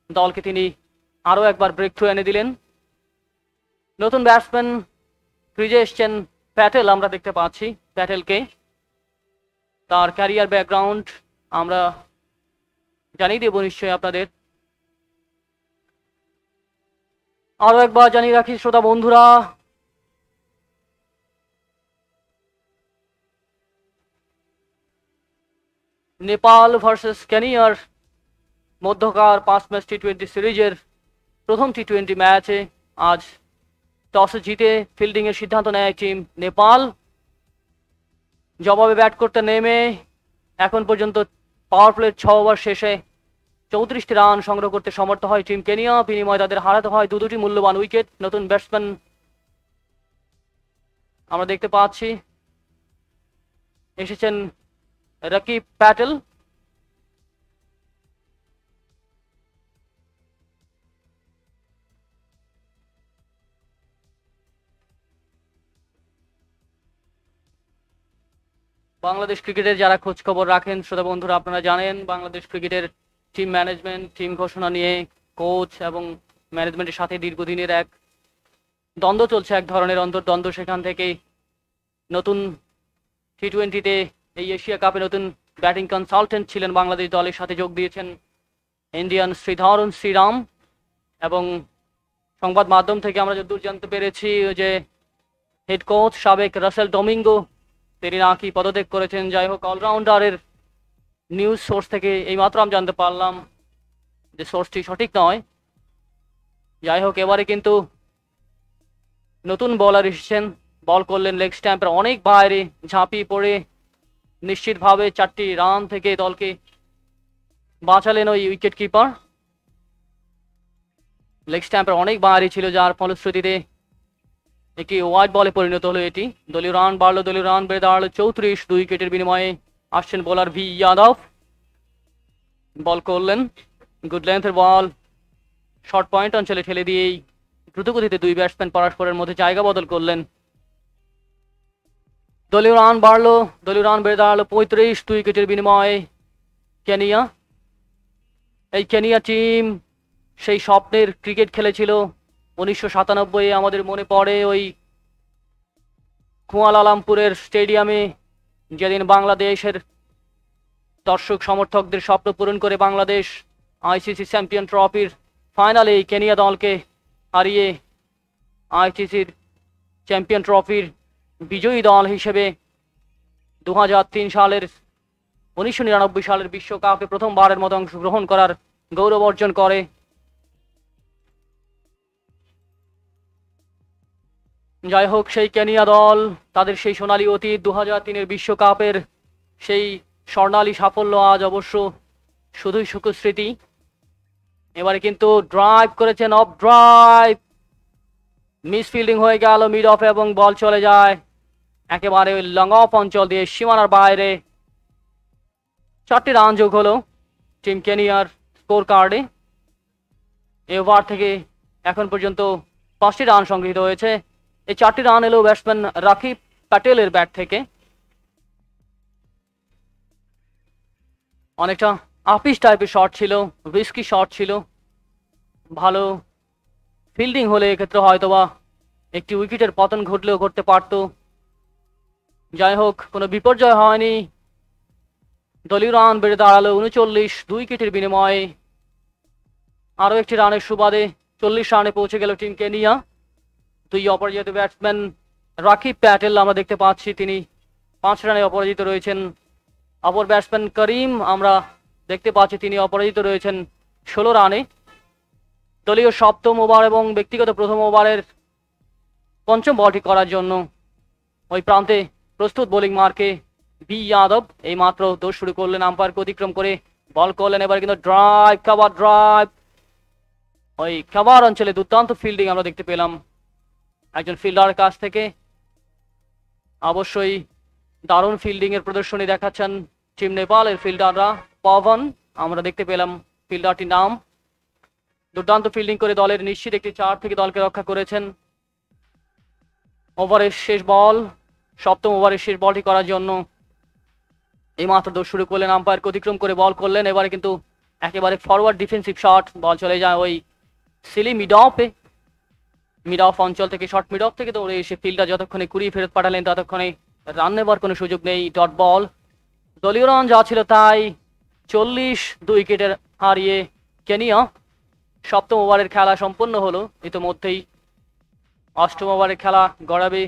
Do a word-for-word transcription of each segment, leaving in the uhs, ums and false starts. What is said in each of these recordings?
দলকে তিনি আরও একবার ব্রেক থ্রু এনে দিলেন। নতুন ব্যাটসম্যান ক্রিজে এসছেন প্যাটেল, আমরা দেখতে পাচ্ছি প্যাটেলকে। তার ক্যারিয়ার ব্যাকগ্রাউন্ড আমরা জানিয়ে দেব নিশ্চয়ই আপনাদের। আরও একবার জানিয়ে রাখি শ্রোতা বন্ধুরা, নেপাল ভার্সেস কেনিয়ার মধ্যকার পাঁচ ম্যাচ টি টোয়েন্টি সিরিজের প্রথম টি টোয়েন্টি ম্যাচে আজ টসে জিতে ফিল্ডিংয়ের সিদ্ধান্ত নেয় টিম নেপাল। জবাবে ব্যাট করতে নেমে এখন পর্যন্ত পাওয়ার প্লের ছ ওভার শেষে চৌত্রিশটি রান সংগ্রহ করতে সমর্থ হয় টিম কেনিয়া। বিনিময়ে তাদের হারাতে হয় দু দুটি মূল্যবান উইকেট। নতুন ব্যাটসম্যান আমরা দেখতে পাচ্ছি এসেছেন রাকিব প্যাটেল। বাংলাদেশ ক্রিকেটের যারা খোঁজ খবর রাখেন শ্রোতা বন্ধুরা, আপনারা জানেন বাংলাদেশ ক্রিকেটের টিম ম্যানেজমেন্ট, টিম ঘোষণা নিয়ে কোচ এবং ম্যানেজমেন্টের সাথে দীর্ঘদিনের এক দ্বন্দ্ব চলছে, এক ধরনের অন্তর্দ্বন্দ্ব। সেখান থেকে নতুন টি টোয়েন্টিতে এই এশিয়া কাপে নতুন ব্যাটিং কনসালটেন্ট ছিলেন বাংলাদেশ দলের সাথে যোগ দিয়েছেন ইন্ডিয়ান শ্রীধরন শ্রীরাম। এবং সংবাদ মাধ্যম থেকে আমরা যতদূর জানতে পেরেছি যে হেড কোচ সাবেক রাসেল ডোমিঙ্গো তিনি নাকি পদত্যাগ করেছেন। যাই হোক, অলরাউন্ডারের নিউজ সোর্স থেকে এইমাত্র আমি জানতে পারলাম যে সোর্সটি সঠিক নয়। যাই হোক, এবারে কিন্তু নতুন বলার এসেছেন, বল করলেন লেগ স্ট্যাম্পের অনেক বাইরে, ঝাঁপিয়ে পড়ে নিশ্চিতভাবে চারটি রান থেকে দলকে বাঁচালেন ওই উইকেট কিপার। লেগ স্ট্যাম্পের অনেক বাইরে ছিল, যার ফলশ্রুতিতে একটি ওয়াইড বলে পরিণত হলো এটি। দলীয় রান বাড়লো, দলীয় রান বেড়ে দাঁড়ালো চৌত্রিশ। দুই উইকেটের বিনিময়ে আসছেন বোলার ভি ইয়াদব, বল করলেন গুড লেন্থের বল, শর্ট পয়েন্ট অঞ্চলে ঠেলে দিয়েই দ্রুতগতিতে দুই ব্যাটসম্যান পরস্পরের মধ্যে জায়গা বদল করলেন। দলীয় রান বাড়লো, দলীয় রান বেড়ে দাঁড়ালো পঁয়ত্রিশ। দুই উইকেটের বিনিময়ে কেনিয়া। এই কেনিয়া টিম সেই স্বপ্নের ক্রিকেট খেলেছিল উনিশশো সাতানব্বই। আমাদের মনে পড়ে ওই কুয়ালালামপুরের স্টেডিয়ামে, যেদিন বাংলাদেশের দর্শক সমর্থকদের স্বপ্ন পূরণ করে বাংলাদেশ আইসিসি চ্যাম্পিয়ন ট্রফির ফাইনালে কেনিয়া দলকে হারিয়ে আইসিসির চ্যাম্পিয়ন ট্রফির বিজয়ী দল হিসেবে দু হাজার তিন সালের উনিশশো নিরানব্বই সালের বিশ্বকাপে প্রথমবারের মতো অংশগ্রহণ করার গৌরব অর্জন করে। যাই হোক, সেই কেনিয়া দল তাদের সেই সোনালী অতীত দু হাজার তিনের বিশ্বকাপের সেই স্বর্ণালী সাফল্য আজ অবশ্য শুধুই সুখস্মৃতি। এবারে কিন্তু ড্রাইভ করেছেন, অফ ড্রাইভ, মিস ফিল্ডিং হয়ে গেল মিড অফ এবং বল চলে যায় একেবারে লং অফ অঞ্চল দিয়ে সীমানার বাইরে। চারটি রান যোগ হলো টিম কেনিয়ার স্কোর কার্ডে। এই ওভার থেকে এখন পর্যন্ত পাঁচটি রান সংগৃহীত হয়েছে। এই চারটি রান এলো ব্যাটসম্যান রাকিব প্যাটেলের ব্যাট থেকে। অনেকটা আপিস টাইপের শট ছিল, রিস্কি শট ছিল। ভালো ফিল্ডিং হলে এক্ষেত্রে হয়তোবা একটি উইকেটের পতন ঘটলেও ঘটতে পারত। যাই হোক, কোনো বিপর্যয় হয়নি। দলীয় রান বেড়ে দাঁড়ালো উনচল্লিশ। দুই উইকেটের বিনিময়ে আরও একটি রানের সুবাদে চল্লিশ রানে পৌঁছে গেল টিম কেনিয়া। দুই অপরাজিত ব্যাটসম্যান রাকিব প্যাটেল আমরা দেখতে পাচ্ছি তিনি পাঁচ রানে অপরাজিত রয়েছেন। অপর ব্যাটসম্যান করিম আমরা দেখতে পাচ্ছি তিনি অপরাজিত রয়েছেন ষোলো রানে। দলীয় সপ্তম ওভার এবং ব্যক্তিগত প্রথম ওভারের পঞ্চম বলটি করার জন্য ওই প্রান্তে প্রস্তুত বোলিং মার্কে বি যাদব এই মাত্র দৌড় শুরু করলেন, আম্পায়ারকে অতিক্রম করে বল করলেন। এবার কিন্তু ড্রাইভ, কাভার ড্রাইভ, ওই কাভার অঞ্চলে দুর্দান্ত ফিল্ডিং আমরা দেখতে পেলাম একজন ফিল্ডারের কাছ থেকে। অবশ্যই দারুণ ফিল্ডিং এর প্রদর্শনী দেখাচ্ছেন টিম নেপালের ফিল্ডাররা। পাওয়ান আমরা দেখতে পেলাম ফিল্ডারটির নাম। দুর্দান্ত ফিল্ডিং করে দলের নিশ্চিত একটি চার থেকে দলকে রক্ষা করেছেন। ওভারের শেষ বল, সপ্তম ওভারের শেষ বলটি করার জন্য এই মাত্র দৌড় শুরু করলেন, আম্পায়ারকে অতিক্রম করে বল করলেন। এবারে কিন্তু একেবারে ফরওয়ার্ড ডিফেন্সিভ শট, বল চলে যায় ওই সিলি মিড অফে। মিড অফ অঞ্চল থেকে শর্ট মিড অফ থেকে দৌড়ে এসে ফিল্ডার যতক্ষণে কুড়িয়ে ফেরত পাঠালেন ততক্ষণে রান নেবার কোনো সুযোগ নেই। ডট বল, দলীয় রান যা ছিল তাই। চল্লিশ দুই উইকেটের হারিয়ে কেনিয়া সপ্তম ওভারের খেলা সম্পন্ন হলো। ইতিমধ্যেই অষ্টম ওভারের খেলা গড়াবে।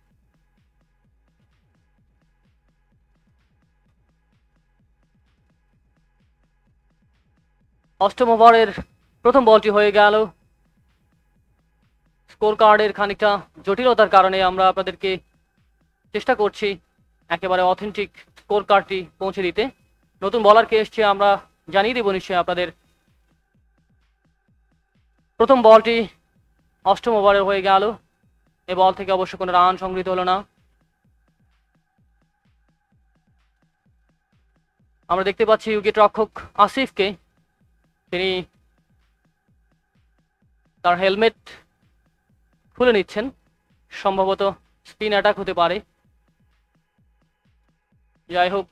অষ্টম ওভারের প্রথম বলটি হয়ে গেল। স্কোর কার্ডের খানিকটা জটিলতার কারণে আমরা আপনাদেরকে চেষ্টা করছি একেবারে অথেন্টিক স্কোর কার্ডটি পৌঁছে দিতে। নতুন বলারকে এসছে, আমরা জানিয়ে দেব নিশ্চয়ই আপনাদের। প্রথম বলটি অষ্টম ওভারের হয়ে গেল। এ বল থেকে অবশ্য কোনো রান সংগৃহীত হলো না। আমরা দেখতে পাচ্ছি উইকেট রক্ষক আসিফকে, তিনি তার হেলমেট খুলে নিচ্ছেন। সম্ভবত স্পিন অ্যাটাক হতে পারে। যাই হোক,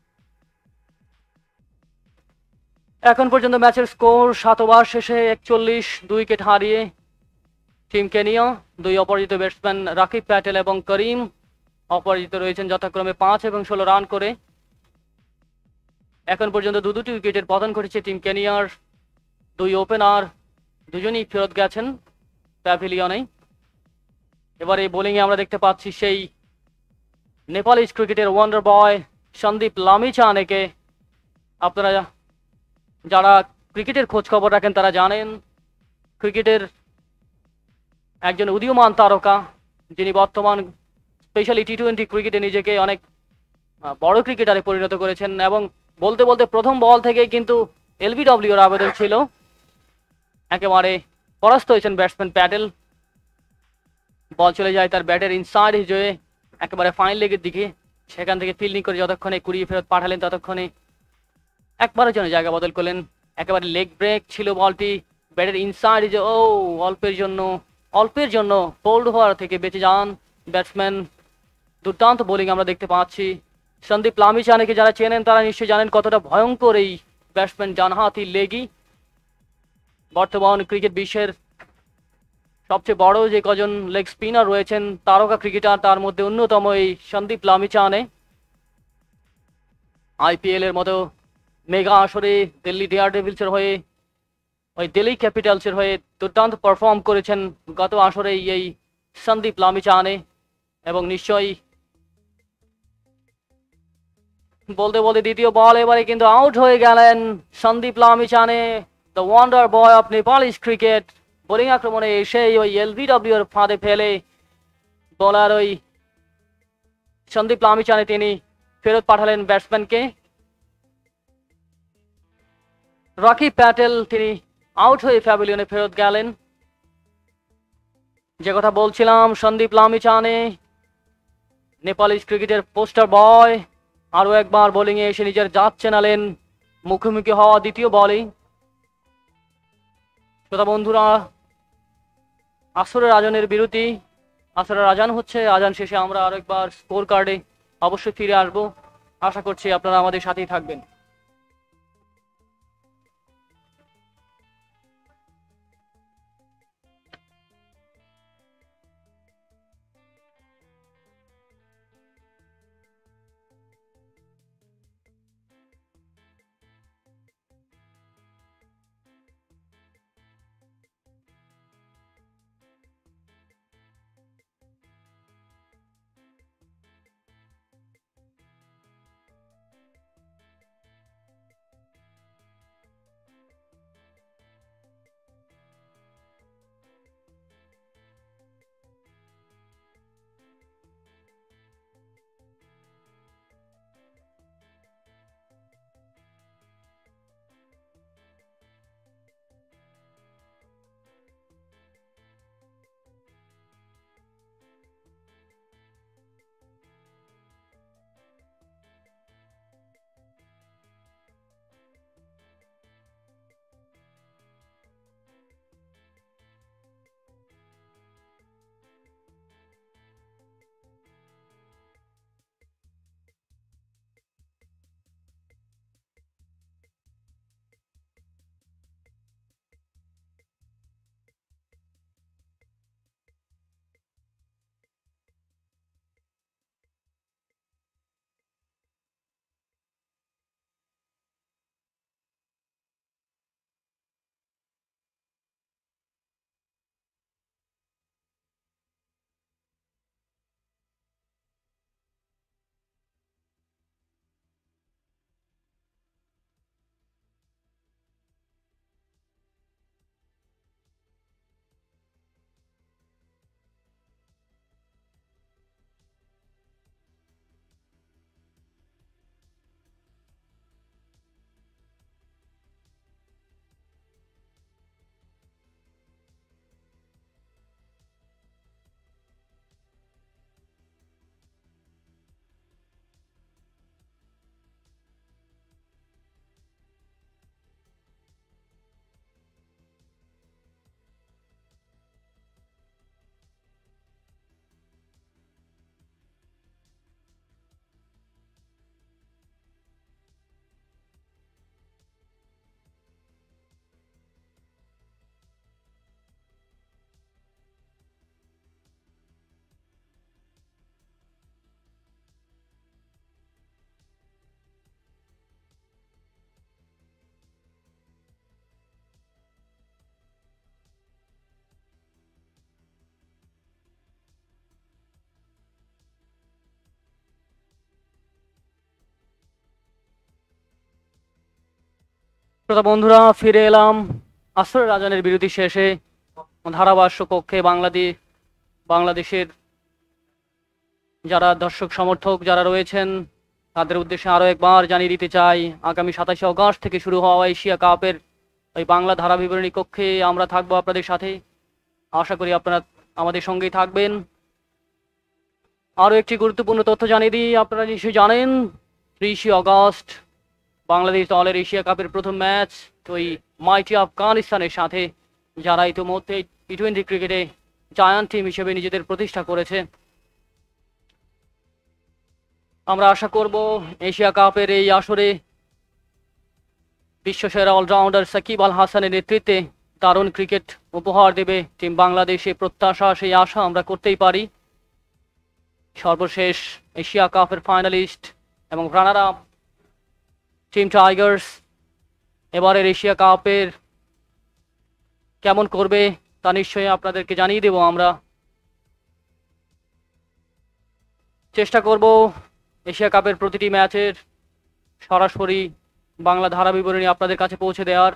এখন পর্যন্ত ম্যাচের স্কোর সাত ওভার শেষে একচল্লিশ দুই উইকেট হারিয়ে টিম কেনিয়া। দুই অপরাজিত ব্যাটসম্যান রাকিব প্যাটেল এবং করিম অপরাজিত রয়েছেন যথাক্রমে পাঁচ এবং ষোলো রান করে। এখন পর্যন্ত দু দুটি উইকেটের পতন ঘটেছে টিম কেনিয়ার। দুই ওপেনার দুজনই ফেরত গেছেন প্যাভিলিয়নে। এবারে বোলিংয়ে আমরা দেখতে পাচ্ছি সেই নেপালি ক্রিকেটের ওয়ান্ডার বয় সন্দীপ লামিছানেকে। আপনারা যারা ক্রিকেটের খোঁজ খবর রাখেন তারা জানেন ক্রিকেটের একজন উদীয়মান তারকা, যিনি বর্তমান স্পেশালি টি টোয়েন্টি ক্রিকেটে নিজেকে অনেক বড় ক্রিকেটারে পরিণত করেছেন। এবং বলতে বলতে প্রথম বল থেকেই কিন্তু এলবিডব্লিউর আবেদন ছিল। একেবারে পরাস্ত হয়েছেন ব্যাটসম্যান প্যাটেল। বল চলে যায় তার ব্যাটের ইনসাইড হিসেবে একেবারে ফাইন লেগের দিকে। সেখান থেকে ফিল্ডিং করে যতক্ষণে কুড়িয়ে ফেরত পাঠালেন ততক্ষণে একবারের জন্য জায়গা বদল করলেন। একেবারে লেগ ব্রেক ছিল বলটি, ব্যাটের ইনসাইড হিসেবে ও অল্পের জন্য অল্পের জন্য ফোল্ড হওয়ার থেকে বেঁচে যান ব্যাটসম্যান। দুর্দান্ত বোলিং আমরা দেখতে পাচ্ছি। সন্দীপ লামিছানেকে যারা চেনেন তারা নিশ্চয়ই জানেন কতটা ভয়ঙ্কর এই ব্যাটসম্যান, ডানহাতি লেগি। বর্তমান ক্রিকেট বিশ্বের সবচেয়ে বড় যে কজন লেগ স্পিনার রয়েছেন তারকা ক্রিকেটার, তার মধ্যে অন্যতম এই সন্দীপ লামিছানে। আইপিএল এর মতো মেগা আসরে দিল্লি ডেয়ার ডেভিলসের হয়ে, ওই দিল্লি ক্যাপিটালসের হয়ে দুর্দান্ত পারফর্ম করেছেন গত আসরে এই সন্দীপ লামিছানে। এবং নিশ্চয়ই বলতে বলতে দ্বিতীয় বল এবারে কিন্তু আউট হয়ে গেলেন Sandeep Lamichhane, the wonder boy of Nepali cricket. Bowling আক্রমণে এসেই ওই এলবিডব্লিউ এর ফাঁদে ফেলে বোলার ওই সন্দীপ লামিছানে তিনি ফেরত পাঠালেন ব্যাটসম্যানকে। রাকিব প্যাটেল তিনি আউট হয়ে প্যাভিলিয়নে ফেরত গেলেন। যে কথা বলছিলাম, সন্দীপ লামিছানে নেপালি ক্রিকেটের পোস্টার বয় আরো একবার বোলিংয়ে এসে নিজের জাত চেনালেন মুখোমুখি হওয়া দ্বিতীয় বলেই। শ্রোতা বন্ধুরা, আসরের আজানের বিরতি, আসরের আজান হচ্ছে। আজান শেষে আমরা আরো একবার স্কোর কার্ডে অবশ্যই ফিরে আসবো। আশা করছি আপনারা আমাদের সাথেই থাকবেন। শ্রোতা বন্ধুরা, ফিরে এলাম আসরের আজানের বিরতি শেষে। ধারাভাষ্য কক্ষে বাংলাদেশ বাংলাদেশের যারা দর্শক সমর্থক যারা রয়েছেন তাদের উদ্দেশ্যে আরও একবার জানিয়ে দিতে চাই, আগামী সাতাশে অগস্ট থেকে শুরু হওয়া এশিয়া কাপের ওই বাংলা ধারা বিবরণী কক্ষে আমরা থাকবো আপনাদের সাথে। আশা করি আপনারা আমাদের সঙ্গেই থাকবেন। আরও একটি গুরুত্বপূর্ণ তথ্য জানিয়ে দিই, আপনারা নিশ্চয়ই জানেন ত্রিশে অগস্ট বাংলাদেশ দলের এশিয়া কাপের প্রথম ম্যাচ ওই মাইটি আফগানিস্তানের সাথে, যারা ইতিমধ্যে টি টোয়েন্টি ক্রিকেটে জায়ান্ট টিম হিসেবে নিজেদের প্রতিষ্ঠা করেছে। আমরা আশা করব এশিয়া কাপের এই আসরে বিশ্বসেরা অলরাউন্ডার সাকিব আল হাসানের নেতৃত্বে দারুণ ক্রিকেট উপহার দেবে টিম বাংলাদেশে। প্রত্যাশা সেই আশা আমরা করতেই পারি। সর্বশেষ এশিয়া কাপের ফাইনালিস্ট এবং রানার আপ টিম টাইগার্স এবারের এশিয়া কাপের কেমন করবে তা নিশ্চয়ই আপনাদেরকে জানিয়ে দেব। আমরা চেষ্টা করব এশিয়া কাপের প্রতিটি ম্যাচের সরাসরি বাংলা ধারা বিবরণী আপনাদের কাছে পৌঁছে দেওয়ার।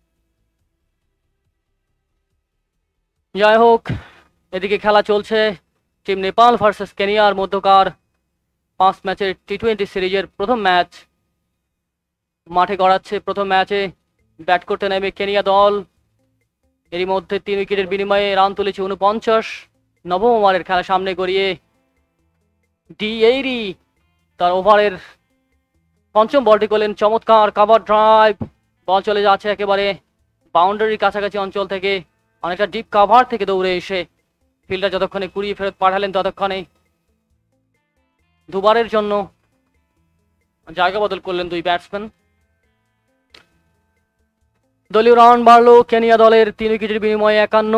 যাই হোক, এদিকে খেলা চলছে টিম নেপাল ভার্সেস কেনিয়ার মধ্যকার পাঁচ ম্যাচের টি টোয়েন্টি সিরিজের প্রথম ম্যাচ মাঠে গড়াচ্ছে। প্রথম ম্যাচে ব্যাট করতে নেমে কেনিয়া দল এরই মধ্যে তিন উইকেটের বিনিময়ে রান তুলেছে উনপঞ্চাশ। নবম ওভারের খেলা সামনে গড়িয়ে ডি এইরি তার ওভারের পঞ্চম বলটি করলেন চমৎকার কাভার ড্রাইভ। বল চলে যাচ্ছে একেবারে বাউন্ডারির কাছাকাছি অঞ্চল থেকে, অনেকটা ডিপ কাভার থেকে দৌড়ে এসে ফিল্ডার যতক্ষণে কুড়িয়ে ফেরত পাঠালেন ততক্ষণে দুবারের জন্য জায়গা বদল করলেন দুই ব্যাটসম্যান। দলীয় রান বাড়লো কেনিয়া দলের তিন উইকেটের বিনিময়ে একান্ন।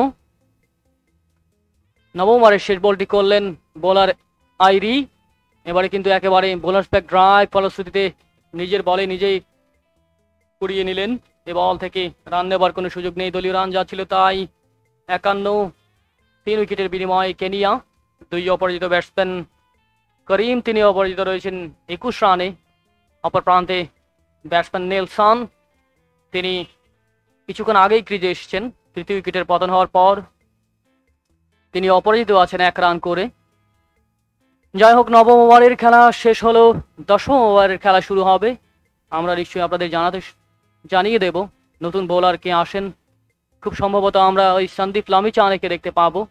নবম ওভারের শেষ বলটি করলেন বোলার আইরি। এবারে কিন্তু একেবারে বোলার ব্যাক ড্রাইভ, ফলশ্রুতিতে নিজের বলে নিজেই কুড়িয়ে নিলেন। এ বল থেকে রান নেবার কোনো সুযোগ নেই, দলীয় রান যাচ্ছিল তাই। একান্ন, তিন উইকেটের বিনিময়ে কেনিয়া। দুই অপরাজিত ব্যাটসম্যান করিম তিনি অপরাজিত রয়েছেন একুশ রানে। অপর প্রান্তে ব্যাটসম্যান নেলসন তিনি কিছুক্ষণ আগেই ক্রিজে এসেছেন তৃতীয় উইকেটের পতন হওয়ার পর, তিনি অপরাজিত আছেন এক রান করে। যাই হোক, নবম ওভারের খেলা শেষ হলো, দশম ওভারের খেলা শুরু হবে। আমরা নিশ্চয়ই আপনাদের জানাতে জানিয়ে দেব নতুন বোলার কে আসেন। খুব সম্ভবত আমরা ওই সন্দীপ লামিচানেকে দেখতে পাবো।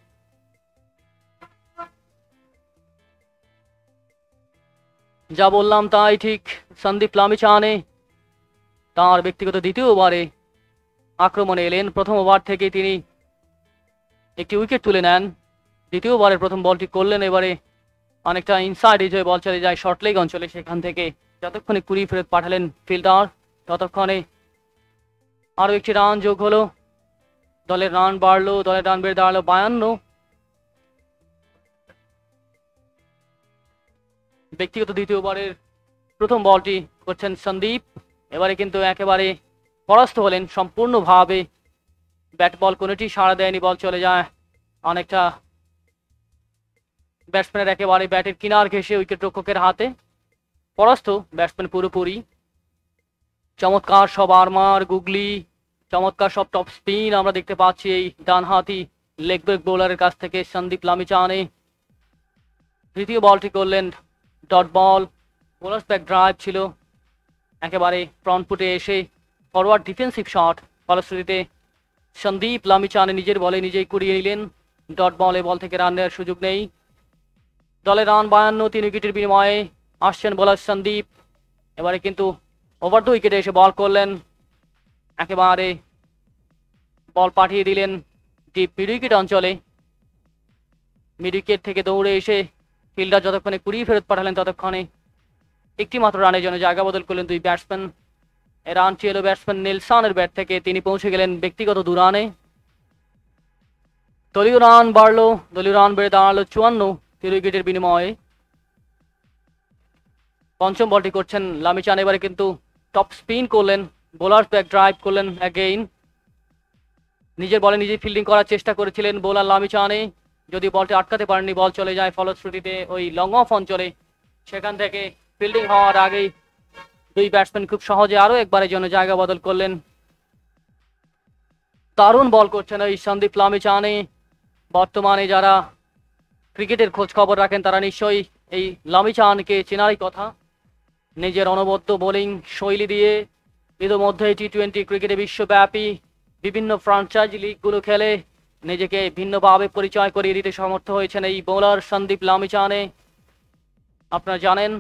যা বললাম তাই ঠিক, সন্দীপ লামিচানে তার ব্যক্তিগত দ্বিতীয় ওভারে আক্রমণে এলেন। প্রথম ওভার থেকে তিনি একটি উইকেট তুলে নেন। দ্বিতীয় ওভারের প্রথম বলটি করলেন এবারে অনেকটা ইনসাইড এজে বল চলে যায় শর্ট লেগ অঞ্চলে, সেখান থেকে যতক্ষণে কুড়ি ফেরত পাঠালেন ফিল্ডার ততক্ষণে আরও একটি রান যোগ হলো। দলের রান বাড়লো, দলের রান বেড়ে দাঁড়ালো বায়ান্ন। ব্যক্তিগত দ্বিতীয় ওভারের প্রথম বলটি করছেন সন্দীপ। এবারে কিন্তু একেবারে পরাস্ত হলেন সম্পূর্ণভাবে, ব্যাট বল কোনোটি সাড়া দেয়নি, বল চলে যায় অনেকটা ব্যাটসম্যানের একেবারে ব্যাটের কিনার ঘেঁষে উইকেট রক্ষকের হাতে। পরাস্ত ব্যাটসম্যান পুরোপুরি। চমৎকার সব আরমার গুগলি, চমৎকার সব টপ স্পিন আমরা দেখতে পাচ্ছি এই ডানহাতি লেগ ব্রেক বোলারের কাছ থেকে সন্দীপ লামিচানে। তৃতীয় বলটি করলেন dot ball, bowler back drive ছিল একেবারে ফ্রন্ট ফুটে এসে ফরওয়ার্ড ডিফেন্সিভ শট, ফলশ্রুতিতে সন্দীপ লামিচানে নিজের বলে নিজেই কুড়িয়ে নিলেন ডট বল। এ বল থেকে রান নেওয়ার সুযোগ নেই। দলের রান বায়ান্ন, তিন উইকেটের বিনিময়ে আসছেন বোলার সন্দীপ। এবারে কিন্তু ওভার দ্য উইকেটে এসে বল করলেন, একেবারে বল পাঠিয়ে দিলেন ডিপ মিড উইকেট অঞ্চলে। মিড উইকেট থেকে দৌড়ে এসে ফিল্ডার যতক্ষণে কুড়িয়ে ফেরত পাঠালেন ততক্ষণে একটি মাত্র রানের জন্য জায়গা বদল করলেন দুই ব্যাটসম্যান। এ রানটি এলো ব্যাটসম্যান নেলসনের ব্যাট থেকে, তিনি পৌঁছে গেলেন ব্যক্তিগত দু রানে। দলীয় রান বাড়লো, দলীয় রান বেড়ে দাঁড়ালো চুয়ান্ন তিন উইকেটের বিনিময়ে। পঞ্চম বলটি করছেন লামিচান, এবারে কিন্তু টপ স্পিন করলেন, বোলার ব্যাক ড্রাইভ করলেন অ্যাগেইন। নিজের বলে নিজেই ফিল্ডিং করার চেষ্টা করেছিলেন বোলার লামিচানে, যদি বলটি আটকাতে পারেননি, বল চলে যায় ফলশ্রুতিতে ওই লং অফ অঞ্চলে। সেখান থেকে ফিল্ডিং হওয়ার আগেই দুই ব্যাটসম্যান খুব সহজে আরও একবারের জন্য জায়গা বদল করলেন দারুণ বল করছেন এই সন্দীপ লামিছানে। বর্তমানে যারা ক্রিকেটের খোঁজ খবর রাখেন তারা নিশ্চয়ই এই লামিছানকে চেনারই কথা। নিজের অনবদ্য বোলিং শৈলী দিয়ে ইতিমধ্যে টি টোয়েন্টি ক্রিকেটে বিশ্বব্যাপী বিভিন্ন ফ্রাঞ্চাইজি লিগগুলো খেলে নিজেকে ভিন্নভাবে পরিচয় করিয়ে দিতে সমর্থ হয়েছেন এই বোলার সন্দীপ লামিছানে। আপনারা জানেন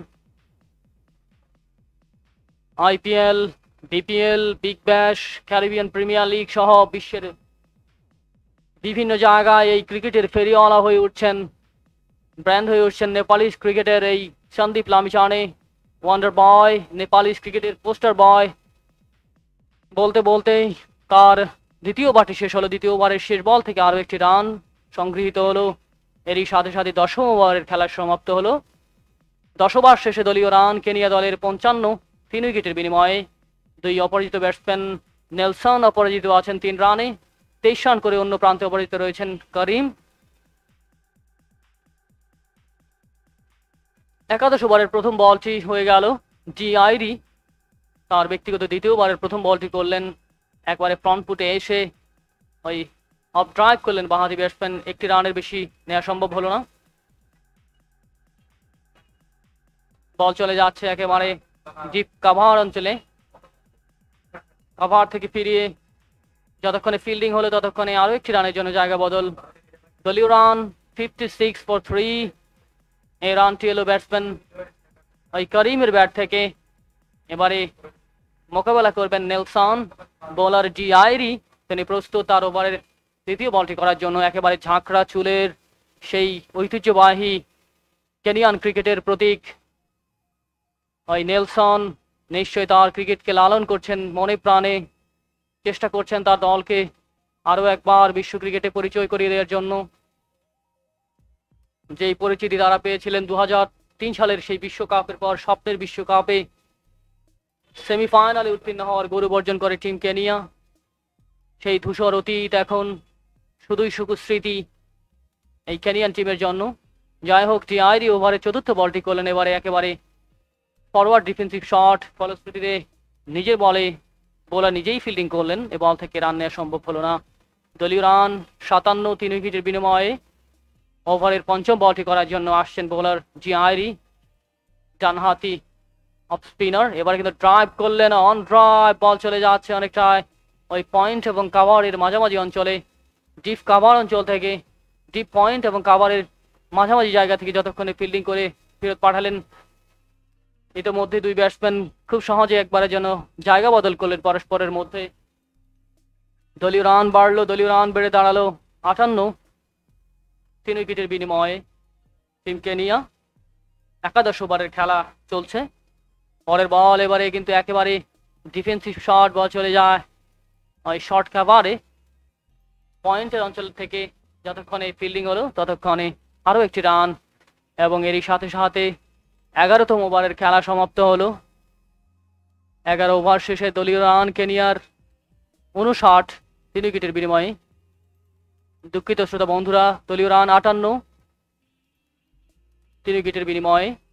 IPL, BPL, big bash, Caribbean premier league সহ বিশ্বের বিভিন্ন জায়গায় এই ক্রিকেটের ফেরিওয়ালা হয়ে উঠছেন, ব্র্যান্ড হয়ে উঠছেন নেপালি ক্রিকেটের এই সন্দীপ লামিছানে। ওয়ান্ডার বয়, নেপালি ক্রিকেটের পোস্টার বয়। বলতে বলতেই তার দ্বিতীয় ওভারটি শেষ হলো। দ্বিতীয় ওভারের শেষ বল থেকে আরও একটি রান সংগৃহীত হলো। এরই সাথে সাথে দশম ওভারের খেলা সমাপ্ত হলো। দশ ওভার শেষে দলীয় রান কেনিয়া দলের পঞ্চান্ন, তিন উইকেটের বিনিময়ে। দুই অপরাজিত ব্যাটসম্যান নেলসন অপরাজিত আছেন তিন রানে, তেইশ রান করে অন্য প্রান্তে অপরাজিত রয়েছেন করিম। একাদশ ওভারের প্রথম বলটি হয়ে গেল জি আইরি। তার ব্যক্তিগত দ্বিতীয় ওভারের প্রথম বলটি করলেন একবারে ফ্রন্ট ফুটে এসে ওই অফ ড্রাইভ করলেন বাঁহাতি ব্যাটসম্যান। একটি রানের বেশি নেওয়া সম্ভব হলো না। বল চলে যাচ্ছে একেবারে ডিপ কাভার অঞ্চলে। কাভার থেকে ফিরিয়ে যতক্ষণে ফিল্ডিং হলো ততক্ষণে আরও একটি রানের জন্য জায়গা বদল। দলীয় run fifty six for three. এই রানটি এলো ব্যাটসম্যান ওই করিমের ব্যাট থেকে। এবারে মোকাবেলা করবেন নেলসন। বোলার জি আইরি তিনি প্রস্তুত তার ওভারের দ্বিতীয় বলটি করার জন্য। একেবারে ঝাঁকড়া চুলের সেই ঐতিহ্যবাহী কেনিয়ান ক্রিকেটের প্রতীক ওই নেলসন নিশ্চয়ই তার ক্রিকেটকে লালন করছেন মনে প্রাণে, চেষ্টা করছেন তার দলকে আরও একবার বিশ্ব ক্রিকেটে পরিচয় করিয়ে দেওয়ার জন্য। যেই পরিচিতি তারা পেয়েছিলেন দু হাজার তিন সালের সেই বিশ্বকাপের পর, স্বপ্নের বিশ্বকাপে সেমিফাইনালে উত্তীর্ণ হওয়ার গৌরব অর্জন করে টিম কেনিয়া। সেই ধূসর অতীত এখন শুধুই সুখস্মৃতি এই কেনিয়ান টিমের জন্য। যাই হোক, টি আইরি ওভারে চতুর্থ বলটি করলেন। এবারে একেবারে ফরওয়ার্ড ডিফেন্সিভ শট, ফলশ্রুতিতে নিজের বলে বোলার নিজেই ফিল্ডিং করলেন। এ বল থেকে রান নেওয়া সম্ভব হলো না। দলীয় রান সাতান্ন, তিন উইকেটের বিনিময়ে। ওভারের পঞ্চম বলটি করার জন্য আসছেন বোলার জি আইরি, ডানহাতি অফ স্পিনার। এবার কিন্তু ড্রাইভ করলেন, অন ড্রাইভ বল চলে যাচ্ছে অনেকটা ওই পয়েন্ট এবং কাভারের মাঝামাঝি অঞ্চলে। ডিপ কাভার অঞ্চল থেকে ডিপ পয়েন্ট এবং কাভারের মাঝামাঝি জায়গা থেকে যতক্ষণে ফিল্ডিং করে ফেরত পাঠালেন। ইতিমধ্যে দুই ব্যাটসম্যান খুব সহজে একবারের জন্য জায়গা বদল করলেন পরস্পরের মধ্যে। দলীয় রান বাড়লো, দলীয় রান বেড়ে দাঁড়ালো আটান্ন, তিন উইকেটের বিনিময়ে। টিম কেনিয়া একাদশ ওভারের খেলা চলছে। পরের বল এবারে কিন্তু একেবারে ডিফেন্সিভ শট, বল চলে যায় ওই শর্ট কাভারে পয়েন্টের অঞ্চল থেকে। যতক্ষণে ফিল্ডিং হলো ততক্ষণে আরও একটি রান এবং এরই সাথে সাথে এগারোতম ওভারের খেলা সমাপ্ত হলো। এগারো ওভার শেষে দলীয় রান কেনিয়ার উনষাট, তিন উইকেটের বিনিময়ে। দুঃখিত শ্রোতা বন্ধুরা, দলীয় রান আটান্ন, তিন উইকেটের বিনিময়ে।